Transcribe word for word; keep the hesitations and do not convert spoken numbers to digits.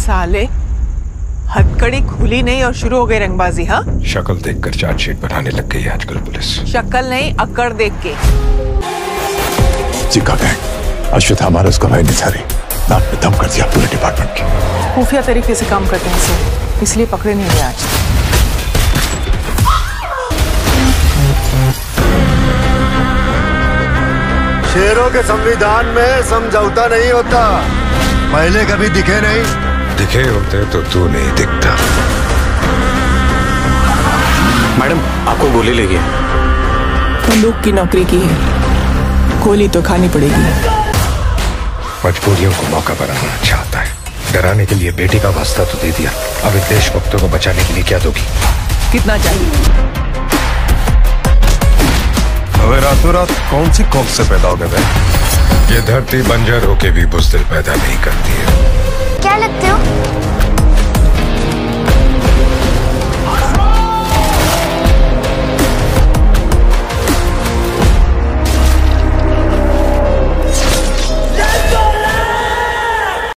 साले, हथकड़ी खुली नहीं और शुरू हो गई रंगबाजी। हाँ, शक्ल देखकर चार्जशीट बनाने लग गई है आजकल पुलिस। शक्ल नहीं, अकड़ देख के। चिका गैंग, अश्वत्थामा और उसका भाई निसारी नाक में दम कर दिया पूरे डिपार्टमेंट की। खुफिया तरीके से काम करते हैं सर, इसलिए पकड़े नहीं गए आज। शेरों के संविधान में समझौता नहीं होता। पहले कभी दिखे नहीं। दिखे होते तो तू नहीं दिखता। मैडम, आपको गोली लगी है। बंदूक की नौकरी की है, गोली तो खानी पड़ेगी। मजबूरियों को मौका बनाना चाहता है। डराने के लिए बेटी का वास्ता तो दे दिया, अब एक देशभक्तों को बचाने के लिए क्या दोगी? कितना चाहिए? अबे रातों रात कौन सी कौम से पैदा हो गए? ये धरती बंजर होके भी बुज़दिल पैदा नहीं करती है। क्या लगते हो?